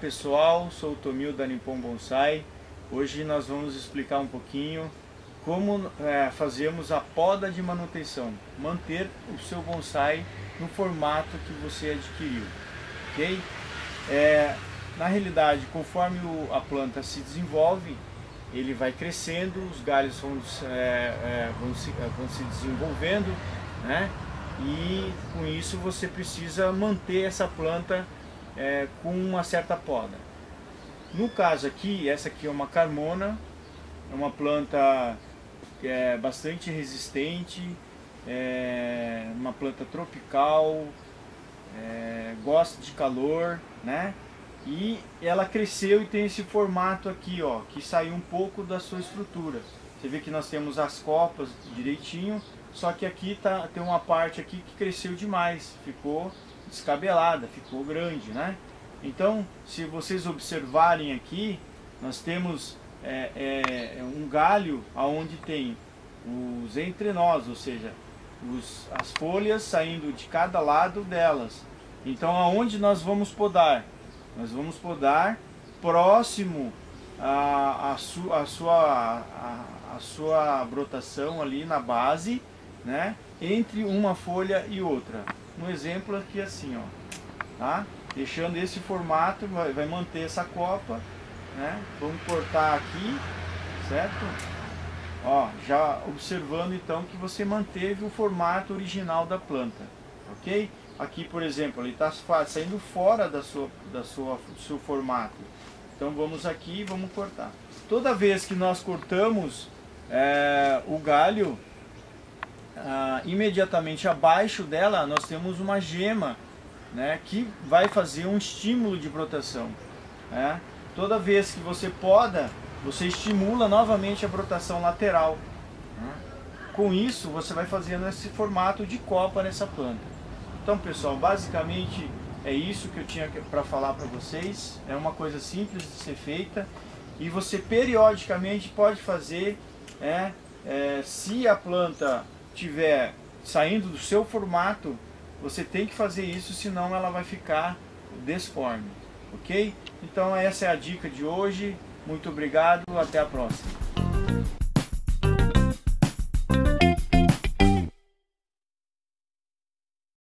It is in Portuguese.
pessoal, sou o Tomil da Nippon Bonsai. Hoje nós vamos explicar um pouquinho como fazemos a poda de manutenção, manter o seu bonsai no formato que você adquiriu, ok? Na realidade, conforme a planta se desenvolve, ele vai crescendo, os galhos vão se desenvolvendo, né? E com isso você precisa manter essa planta com uma certa poda. No caso aqui, essa aqui é uma Carmona, é uma planta bastante resistente, uma planta tropical, gosta de calor, né? E ela cresceu e tem esse formato aqui, ó, que saiu um pouco da sua estrutura. Você vê que nós temos as copas direitinho, só que aqui tem uma parte aqui que cresceu demais, ficou descabelada, ficou grande, né? Então, se vocês observarem aqui, nós temos um galho onde tem os entrenós, ou seja, as folhas saindo de cada lado delas. Então, aonde nós vamos podar? Nós vamos podar próximo à sua brotação ali na base, né? Entre uma folha e outra. Um exemplo aqui assim, ó, tá? Deixando esse formato, vai manter essa copa, né? Vamos cortar aqui, certo? Ó, já observando então que você manteve o formato original da planta, ok? Aqui, por exemplo, ele está saindo fora do seu formato. Então vamos aqui e vamos cortar. Toda vez que nós cortamos o galho, imediatamente abaixo dela nós temos uma gema, né, que vai fazer um estímulo de brotação. Toda vez que você poda, você estimula novamente a brotação lateral. Com isso você vai fazendo esse formato de copa nessa planta. Então, pessoal, basicamente é isso que eu tinha para falar para vocês. É uma coisa simples de ser feita e você periodicamente pode fazer, se a planta estiver saindo do seu formato, você tem que fazer isso, senão ela vai ficar desforme, ok? Então essa é a dica de hoje. Muito obrigado, até a próxima.